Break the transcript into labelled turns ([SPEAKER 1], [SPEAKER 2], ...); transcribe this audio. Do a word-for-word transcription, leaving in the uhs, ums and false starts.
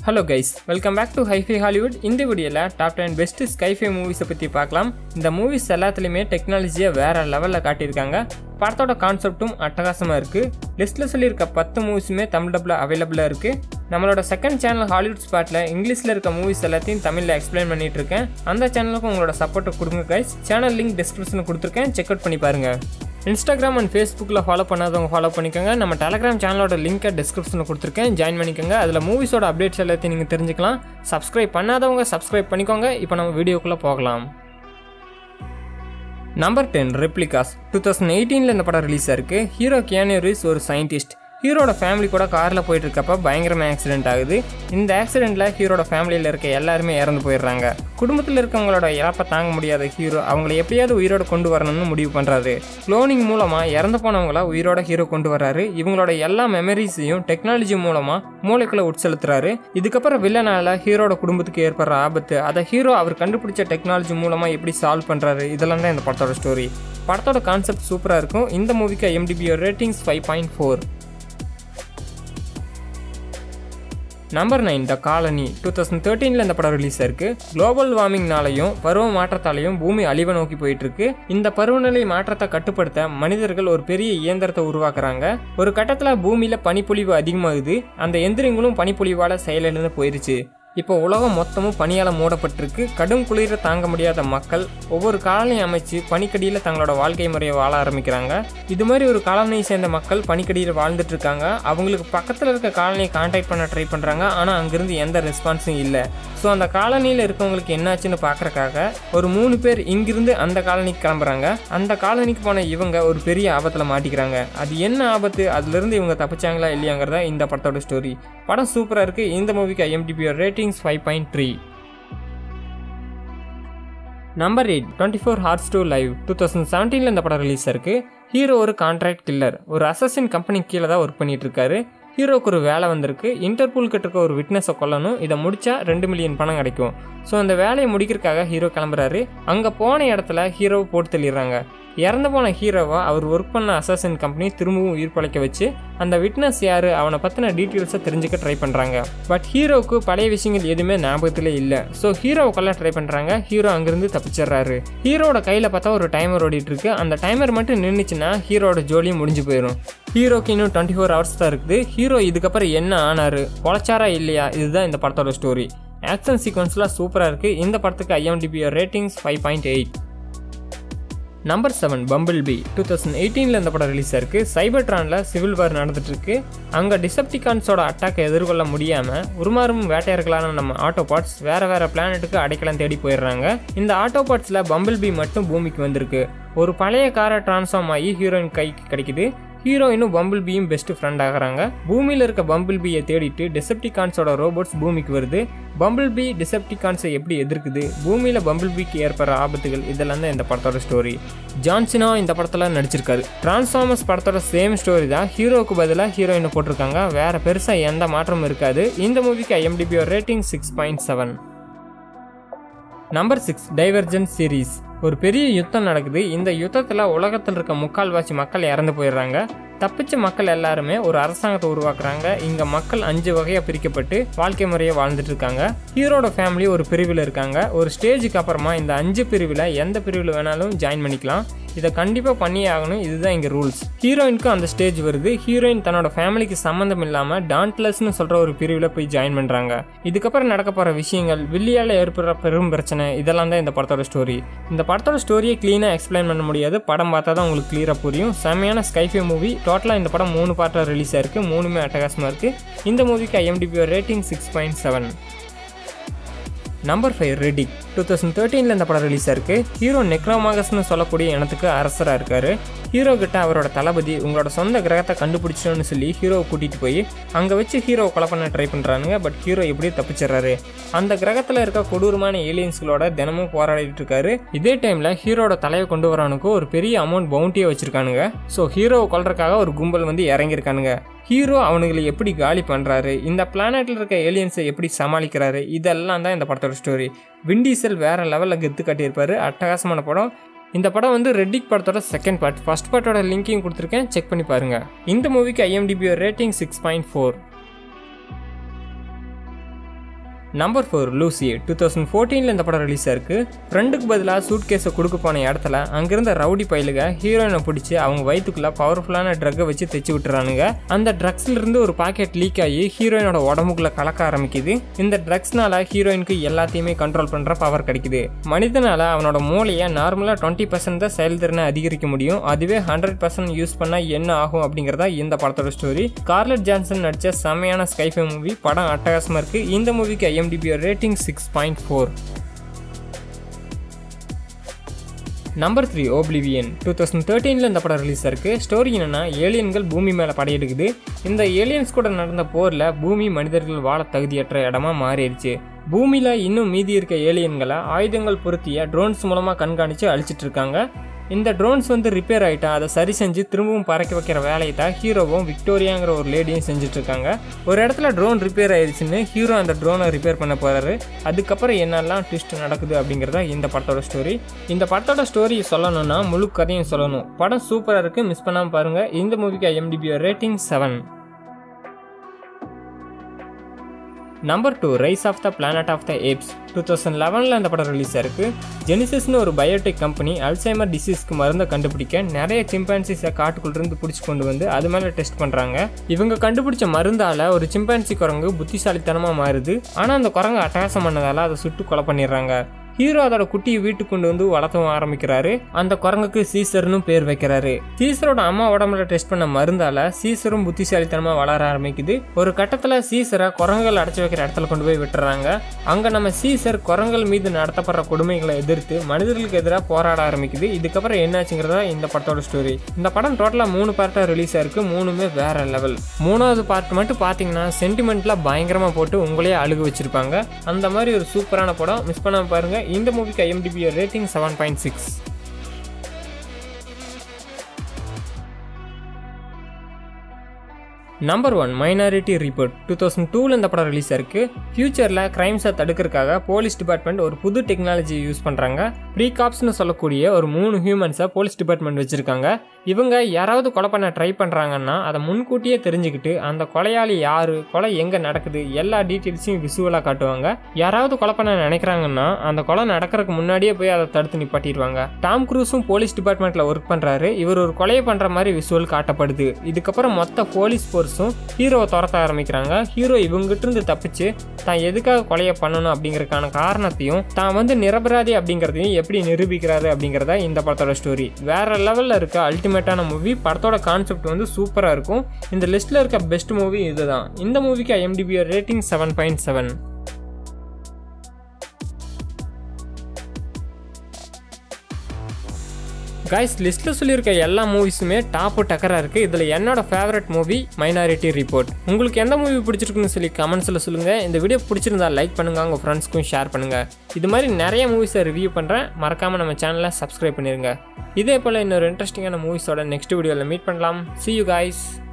[SPEAKER 1] Hello guys, welcome back to Hifihollywood. இந்த வீடியோல top ten best sci-fi movies பத்தி பார்க்கலாம். இந்த மூவிஸ் எல்லாத்துலயுமே டெக்னாலஜியை வேற லெவல்ல காட்டியிருக்காங்க. படத்தோட கான்செப்டும் அட்டகாசமா இருக்கு. லிஸ்ட்ல சொல்லியிருக்க பத்து மூவிஸுமே தமிழ்டப்ல அவைலபிளா இருக்கு. நம்மளோட செகண்ட் சேனல் ஹாலிவுட் ஸ்பாட்ல இங்கிலீஷ்ல இருக்க மூவிஸ் எல்லாத்தையும் தமிழ்ல எக்ஸ்பிளைன் பண்ணிட்டு இருக்கேன். அந்த சேனலுக்கு உங்களோட சப்போர்ட் கொடுங்க guys. சேனல் லிங்க் டிஸ்கிரிப்ஷன்ல கொடுத்திருக்கேன். செக் அவுட் பண்ணி பாருங்க. Instagram and Facebookல ஃபாலோ பண்ணாதவங்க ஃபாலோ பண்ணிக்கோங்க. நம்ம Telegram சேனலோட லிங்கை டிஸ்கிரிப்ஷன்ல கொடுத்திருக்கேன். ஜாயின் பண்ணிக்கோங்க. அதுல மூவிஸோட அப்டேட்ஸ் எல்லாத்தையும் நீங்க தெரிஞ்சுக்கலாம். Subscribe பண்ணாதவங்க Subscribe பண்ணிக்கோங்க. இப்போ நம்ம வீடியோக்குள்ள போகலாம். Number ten replicas twenty eighteen ல இந்த படம் ரிலீஸ் ஆயிருக்கு. ஹீரோ கியானு ரீவ்ஸ் ஒரு சயின்டிஸ்ட். ஹீரோட ஃபேமிலி கூட காரில் போயிட்டு இருக்கப்ப பயங்கரமாக ஆக்சிடென்ட் ஆகுது. இந்த ஆக்சிடென்ட்ல ஹீரோட ஃபேமிலியில் இருக்க எல்லாருமே இறந்து போயிடுறாங்க. குடும்பத்தில் இருக்கவங்களோட இழப்பை தாங்க முடியாத ஹீரோ அவங்களை எப்படியாவது உயிரோட கொண்டு வரணும்னு முடிவு பண்ணுறாரு. குளோனிங் மூலமாக இறந்து போனவங்கள உயிரோட ஹீரோ கொண்டு வர்றாரு. இவங்களோட எல்லா மெமரிஸையும் டெக்னாலஜி மூலமாக மூளைக்குள்ள உட்செலுத்துறாரு. இதுக்கப்புறம் வில்லனால ஹீரோட குடும்பத்துக்கு ஏற்படுற ஆபத்து அதை ஹீரோ அவர் கண்டுபிடிச்ச டெக்னாலஜி மூலமாக எப்படி சால்வ் பண்ணுறாரு, இதெல்லாம் தான் இந்த படத்தோட ஸ்டோரி. படத்தோட கான்செப்ட் சூப்பராக இருக்கும். இந்த மூவிக்கு I M D B ratings five point four. Number nine the colony twenty thirteen ல இந்த படம் ரிலீஸ் ஆயிருக்கு. குளோபல் வார்மிங்னாலையும் பருவ மாற்றத்தாலையும் பூமி அழிவை நோக்கி போயிட்டு இருக்கு. இந்த பருவநிலை மாற்றத்தை கட்டுப்படுத்த மனிதர்கள் ஒரு பெரிய இயந்திரத்தை உருவாக்குறாங்க. ஒரு கட்டத்துல பூமியில பனிப்பொழிவு அதிகமாகுது. அந்த எந்திரங்களும் பனிப்பொழிவால செயலிழந்து போயிருச்சு. இப்போ உலகம் மொத்தமும் பனியால மூடப்பட்டிருக்கு. கடும் குளிர தாங்க முடியாத மக்கள் ஒவ்வொரு காலனியை அமைச்சு பனிக்கடியில் தங்களோட வாழ்க்கை முறையை வாழ ஆரம்பிக்கிறாங்க. இது மாதிரி ஒரு காலனியை சேர்ந்த மக்கள் பனிக்கடியில் வாழ்ந்துட்டு இருக்காங்க. அவங்களுக்கு பக்கத்தில் இருக்க காலனியை கான்டாக்ட் பண்ண ட்ரை பண்ணுறாங்க. ஆனால் அங்கிருந்து எந்த ரெஸ்பான்ஸும் இல்லை. ஸோ அந்த காலனியில் இருக்கவங்களுக்கு என்னாச்சுன்னு பார்க்கறக்காக ஒரு மூணு பேர் இங்கிருந்து அந்த காலனிக்கு கிளம்புறாங்க. அந்த காலனிக்கு போன இவங்க ஒரு பெரிய ஆபத்தில் மாட்டிக்கிறாங்க. அது என்ன ஆபத்து, அதுலேருந்து இவங்க தப்பிச்சாங்களா இல்லையாங்கிறதா இந்த படத்தோட ஸ்டோரி. படம் சூப்பராக இருக்குது. இந்த மூவிக்கு I M D B ratings five point three. Number eight twenty four hours to live twenty seventeen ல இந்த படம் ரிலீஸ் ஆயிருக்கு. ஹீரோ ஒரு கான்ட்ராக்ட் கில்லர். ஒரு அசசின் கம்பெனி கீழே தான் ஒர்க் பண்ணிட்டு இருக்காரு. ஹீரோக்கு ஒரு வேலை வந்திருக்கு. இன்டர்போல் கிட்ட இருக்க ஒரு விட்னஸை கொல்லணும். இதை முடிச்சா ரெண்டு மில்லியன் பணம் கிடைக்கும். ஸோ அந்த வேலையை முடிக்கிறதுக்காக ஹீரோ கிளம்புறாரு. அங்கே போன இடத்துல ஹீரோவை போட்டு தள்ளிடுறாங்க. இறந்து போன ஹீரோவை அவர் ஒர்க் பண்ண அசாசின் கம்பெனி திரும்பவும் உயிர் பழைக்க வச்சு அந்த விட்னஸ் யாரு அவனை பற்றின டீட்டெயில்ஸை தெரிஞ்சுக்க ட்ரை பண்ணுறாங்க. பட் ஹீரோவுக்கு பழைய விஷயங்கள் எதுவுமே ஞாபகத்திலே இல்லை. ஸோ ஹீரோவை கொல்ல ட்ரை பண்ணுறாங்க. ஹீரோ அங்கிருந்து தப்பிச்சிடுறாரு. ஹீரோட கையில் பார்த்தா ஒரு டைமர் ஓடிட்டு இருக்கு. அந்த டைமர் மட்டும் நின்றுச்சுன்னா ஹீரோட ஜோலியும் முடிஞ்சு போயிடும். ஹீரோக்கு இன்னும் டுவெண்ட்டி ஃபோர் ஹவர்ஸ் தான் இருக்குது. ஹீரோ இதுக்கப்புறம் என்ன ஆனாரு, பொழைச்சாரா இல்லையா, இதுதான் இந்த படத்தோட ஸ்டோரி. ஆக்ஷன் சீக்வன்ஸ்லாம் சூப்பராக இருக்குது. இந்த படத்துக்கு I M D B ratings five point eight. Number seven bumblebee twenty eighteen ல இந்த படம் ரிலீஸ் ஆயிருக்கு. சைபர்ட்ரான்ல சிவில் வார் நடந்துட்டு இருக்கு. அங்க டிசெப்டிகான்ஸோட அட்டாக்கை எதிர்கொள்ள முடியாம உருமாறும் வேட்டையர்களான நம்ம ஆட்டோபாட்ஸ் வேற வேற பிளானட்டுக்கு அடைக்கலம் தேடி போயிடுறாங்க. இந்த ஆட்டோபாட்ஸ்ல பம்பிள் பி மட்டும் பூமிக்கு வந்திருக்கு. ஒரு பழைய காரை டிரான்ஸ்ஃபார்ம் ஆகி ஹீரோயின் கைக்கு கிடைக்குது. ஹீரோயினும் பம்பிள் பியும் பெஸ்ட் ஃப்ரெண்ட் ஆகிறாங்க. பூமியில் இருக்க பம்பிள் பியை தேடிட்டு டிசெப்டிகான்ஸோட ரோபோட்ஸ் பூமிக்கு வருது. பம்பிள் பி டிசெப்டிகான்ஸை எப்படி எதிர்க்குது, பூமியில் பம்பிள் பிக்கு ஏற்படுற ஆபத்துகள், இதெல்லாம் தான் இந்த படத்தோட ஸ்டோரி. ஜான்சினா இந்த படத்தில் நடிச்சிருக்காரு. டிரான்ஸ்ஃபார்மர்ஸ் படத்தோட சேம் ஸ்டோரி தான். ஹீரோவுக்கு பதிலாக ஹீரோயினை போட்டிருக்காங்க. வேற பெருசாக எந்த மாற்றமும் இருக்காது. இந்த மூவிக்கு I M D B rating six point seven. Number six divergent series. ஒரு பெரிய யுத்தம் நடக்குது. இந்த யுத்தத்தில் உலகத்தில் இருக்க முக்கால்வாசி மக்கள் இறந்து போயிடுறாங்க. தப்பிச்ச மக்கள் எல்லாருமே ஒரு அரசாங்கத்தை உருவாக்குறாங்க. இங்க மக்கள் அஞ்சு வகையா பிரிக்கப்பட்டு வாழ்க்கை முறையை வாழ்ந்துட்டு இருக்காங்க. ஹீரோட ஃபேமிலி ஒரு பிரிவில் இருக்காங்க. ஒரு ஸ்டேஜுக்கு அப்புறமா இந்த அஞ்சு பிரிவில் எந்த பிரிவில் வேணாலும் ஜாயின் பண்ணிக்கலாம். இதை கண்டிப்பாக பண்ணியே ஆகணும். இதுதான் இங்கே ரூல்ஸ். ஹீரோயினுக்கு அந்த ஸ்டேஜ் வருது. ஹீரோயின் தன்னோட ஃபேமிலிக்கு சம்மந்தம் இல்லாமல் டான்ட்லஸ்னு சொல்கிற ஒரு பிரிவில் போய் ஜாயின் பண்ணுறாங்க. இதுக்கப்புறம் நடக்க போகிற விஷயங்கள், வில்லியால் ஏற்படுற பெரும் பிரச்சனை, இதெல்லாம் தான் இந்த படத்தோட ஸ்டோரி. இந்த படத்தோட ஸ்டோரியை க்ளீனாக எக்ஸ்பிளைன் பண்ண முடியாது. படம் பார்த்தா தான் உங்களுக்கு கிளியராக புரியும். செமையான ஸ்கைஃபை மூவி. டோட்டலாக இந்த படம் மூணு பார்ட்டாக ரிலீஸ் ஆயிருக்கு. மூணுமே அட்டகாசமாக இருக்குது. இந்த மூவிக்கு I M D B rating six point seven. Number five Riddick twenty thirteen ல இந்த படம் ரிலீஸ் ஆயிருக்கு. ஹீரோ நெக்ரோமாகஸ்னு சொல்லக்கூடிய இனத்துக்கு அரசராக இருக்காரு. ஹீரோ கிட்ட அவரோட தளபதி உங்களோட சொந்த கிரகத்தை கண்டுபிடிச்சோன்னு சொல்லி ஹீரோவை கூட்டிகிட்டு போய் அங்கே வச்சு ஹீரோவை கொலை பண்ண ட்ரை பண்ணுறானுங்க. பட் ஹீரோ எப்படியும் தப்பிச்சிடுறாரு. அந்த கிரகத்தில் இருக்க கொடூரமான ஏலியன்ஸ்களோட தினமும் போராடிட்டு இருக்காரு. இதே டைமில் ஹீரோட தலையை கொண்டு வரவனுக்கு ஒரு பெரிய அமௌண்ட் பவுண்டியை வச்சிருக்கானுங்க. ஸோ ஹீரோவை கொல்றதுக்காக ஒரு கும்பல் வந்து இறங்கியிருக்கானுங்க. ஹீரோ அவனுங்களை எப்படி காலி பண்ணுறாரு, இந்த பிளானெட்டில் இருக்க ஏலியன்ஸை எப்படி சமாளிக்கிறாரு, இதெல்லாம் தான் இந்த படத்தோட ஸ்டோரி. விண்டீசல் வேற லெவலில் கெத்து காட்டியிருப்பாரு. அட்டகாசமான படம். இந்த படம் வந்து ரெட்டிக் படத்தோட செகண்ட் பார்ட். ஃபர்ஸ்ட் பார்ட்டோட லிங்கையும் கொடுத்துருக்கேன், செக் பண்ணி பாருங்க. இந்த மூவிக்கு I M D B rating six point four. Number four Lucy. Two thousand ஃபோர்டீனில் இந்த படம் ரிலீஸ் ஆயிருக்கு. ஃப்ரெண்டுக்கு பதிலாக சூட் கேஸை கொடுக்க போன இடத்துல அங்கிருந்த ரவுடி பயிலுக ஹீரோயினை பிடிச்சி அவங்க வயிற்றுக்குள்ள பவர்ஃபுல்லான ட்ரக்கை வச்சு தைச்சு விட்டுறானுங்க. அந்த ட்ரக்ஸ்ல இருந்து ஒரு பாக்கெட் லீக் ஆகி ஹீரோயினோட உடம்புக்குள்ள கலக்க ஆரம்பிக்குது. இந்த ட்ரக்ஸ்னால ஹீரோயினுக்கு எல்லாத்தையுமே கண்ட்ரோல் பண்ற பவர் கிடைக்குது. மனிதனால அவனோட மூளையை நார்மலா டுவெண்ட்டி பர்சன்ட் தான் செயல்திறனை அதிகரிக்க முடியும். அதுவே ஹண்ட்ரட் பர்சன்ட் யூஸ் பண்ணா என்ன ஆகும் அப்படிங்கறதா இந்த படத்தோட ஸ்டோரி. ஸ்கார்லெட் ஜான்சன் நடிச்ச செமையான ஸ்கைஃபை மூவி. படம் அட்டகாசமா இருக்கு. இந்த மூவிக்கு I M D B rating six point four. Number three oblivion. Two thousand தேர்ட்டீனில் இந்த படம் ரிலீஸ் ஆயிருக்கு. ஸ்டோரி என்னன்னா, ஏலியன்கள் பூமி மேலே படையெடுக்குது. இந்த ஏலியன்ஸ் கூட நடந்த போரில் பூமி மனிதர்கள் வாழ தகுதியற்ற இடமா மாறிடுச்சு. பூமியில் இன்னும் மீதி இருக்க ஏலியன்களை ஆயுதங்கள் பொருத்திய ட்ரோன்ஸ் மூலமாக கண்காணித்து அழிச்சிட்டு இருக்காங்க. இந்த ட்ரோன்ஸ் வந்து ரிப்பேர் ஆகிட்டா அதை சரி செஞ்சு திரும்பவும் பறக்க வைக்கிற வேலையை தான் ஹீரோவும் விக்டோரியாங்கிற ஒரு லேடியும் செஞ்சுட்டு இருக்காங்க. ஒரு இடத்துல ட்ரோன் ரிப்பேர் ஆயிடுச்சுன்னு ஹீரோ அந்த ட்ரோனை ரிப்பேர் பண்ண போறாரு. அதுக்கப்புறம் என்னெல்லாம் ட்விஸ்ட் நடக்குது அப்படிங்கிறதா இந்த படத்தோட ஸ்டோரி. இந்த படத்தோட ஸ்டோரி சொல்லணும்னா முழு கதையும் சொல்லணும். படம் சூப்பராக இருக்கு, மிஸ் பண்ணாமல் பாருங்க. இந்த மூவிக்கு I M D B rating seven. Number two rise of the planet of the apes. Two thousand லெவனில் இந்த படம் ரிலீஸ் ஆயிருக்கு. ஜெனிசிஸ்னு ஒரு பயோடெக் கம்பெனி அல்சைமர் டிசீஸ்க்கு மருந்தை கண்டுபிடிக்க நிறைய சிம்பான்சிஸை காட்டுக்குள்ளிருந்து பிடிச்சி கொண்டு வந்து அது மேலே டெஸ்ட் பண்ணுறாங்க. இவங்க கண்டுபிடிச்ச மருந்தால் ஒரு சிம்பான்சி குரங்கு புத்திசாலித்தனமாக மாறுது. ஆனால் அந்த குரங்கு அட்டகாசம் பண்ணதால் அதை சுட்டு கொலை பண்ணிடுறாங்க. ஹீரோ அதோட குட்டியை வீட்டுக்கு கொண்டு வந்து வளர்த்தவும் ஆரம்பிக்கிறாரு. அந்த குரங்குக்கு சீசர்னு பேர் வைக்கிறாரு. சீசரோட அம்மா உடம்புல டெஸ்ட் பண்ண மருந்தால சீசரும் புத்திசாலித்தனமா வளர ஆரம்பிக்குது. ஒரு கட்டத்துல சீசரை குரங்குகள் அடைச்சு வைக்கிற இடத்துல கொண்டு போய் விட்டுறாங்க. அங்க நம்ம சீசர் குரங்குகள் மீது நடத்தப்படுற கொடுமைகளை எதிர்த்து மனிதர்களுக்கு எதிராக போராட ஆரம்பிக்குது. இதுக்கப்புறம் என்னாச்சுங்கிறதா இந்த படத்தோட ஸ்டோரி. இந்த படம் டோட்டலா மூணு பார்ட்டா ரிலீஸ் ஆயிருக்கு. மூணுமே வேற லெவல். மூணாவது பார்ட் மட்டும் பாத்தீங்கன்னா சென்டிமெண்ட்ல பயங்கரமா போட்டு உங்களையே அழுக வச்சிருப்பாங்க. அந்த மாதிரி ஒரு சூப்பரான படம், மிஸ் பண்ணாம பாருங்க. இந்த மூவிக்கு I M D B rating seven point six. Number one minority report. Two thousand டூவில் இந்த படம் ரிலீஸ் ஆயிருக்கு. ஃபியூச்சரில் கிரைம்ஸை தடுக்கிறதுக்காக போலீஸ் டிபார்ட்மெண்ட் ஒரு புது டெக்னாலஜியை யூஸ் பண்ணுறாங்க. ப்ரீகாப்ஸ்னு சொல்லக்கூடிய ஒரு மூணு ஹியூமன்ஸை போலீஸ் டிபார்ட்மெண்ட் வச்சுருக்காங்க. இவங்க யாராவது கொலை பண்ண ட்ரை பண்ணுறாங்கன்னா அதை முன்கூட்டியே தெரிஞ்சுக்கிட்டு அந்த கொலையாளி யார், கொலை எங்கே நடக்குது, எல்லா டீட்டெயில்ஸையும் விசுவலாக காட்டுவாங்க. யாராவது கொலை பண்ண நினைக்கிறாங்கன்னா அந்த கொலை நடக்கிறதுக்கு முன்னாடியே போய் அதை தடுத்து நிப்பாட்டிடுவாங்க. டாம் க்ரூஸும் போலீஸ் டிபார்ட்மெண்ட்டில் ஒர்க் பண்ணுறாரு. இவர் ஒரு கொலையை பண்ணுற மாதிரி விசுவல் காட்டப்படுது. இதுக்கப்புறம் மொத்த போலீஸ் ஃபோர்ஸ் ஹீரோவை துரத்த ஆரம்பிக்கிறாங்க. ஹீரோ இவங்கிட்ட இருந்து தப்பிச்சு தான் எதுக்காக கொலையை பண்ணணும் அப்படிங்கறதுக்கான காரணத்தையும் தான் வந்து நிரபராதி அப்படிங்கறதையும் எப்படி நிரூபிக்கிறாரு அப்படிங்கறத இந்த படத்தோட ஸ்டோரி. வேற லெவல்ல இருக்க அல்டிமேட்டான மூவி. படத்தோட கான்செப்ட் வந்து சூப்பரா இருக்கும். இந்த லிஸ்ட்ல இருக்க பெஸ்ட் மூவி இதுதான். இந்த மூவிக்கு I M D B rating seven point seven. Guys, லிஸ்ட்டில் சொல்லியிருக்க எல்லா மூவிஸுமே டாப்பு டக்கராக இருக்குது. இதில் என்னோட ஃபேவரட் மூவி மைனாரிட்டி ரிப்போர்ட். உங்களுக்கு எந்த மூவி பிடிச்சிருக்குன்னு சொல்லி கமெண்ட்ஸில் சொல்லுங்கள். இந்த வீடியோ பிடிச்சிருந்தா லைக் பண்ணுங்கள், உங்கள் ஃப்ரெண்ட்ஸ்க்கும் ஷேர் பண்ணுங்கள். இது மாதிரி நிறைய மூவிஸை ரிவ்யூ பண்ணுறேன். மறக்காமல் நம்ம சேனலை சப்ஸ்கிரைப் பண்ணிடுங்க. இதே போல் இன்னொரு இன்ட்ரெஸ்டிங்கான மூவிஸோட நெக்ஸ்ட் வீடியோவில் மீட் பண்ணலாம். See you guys.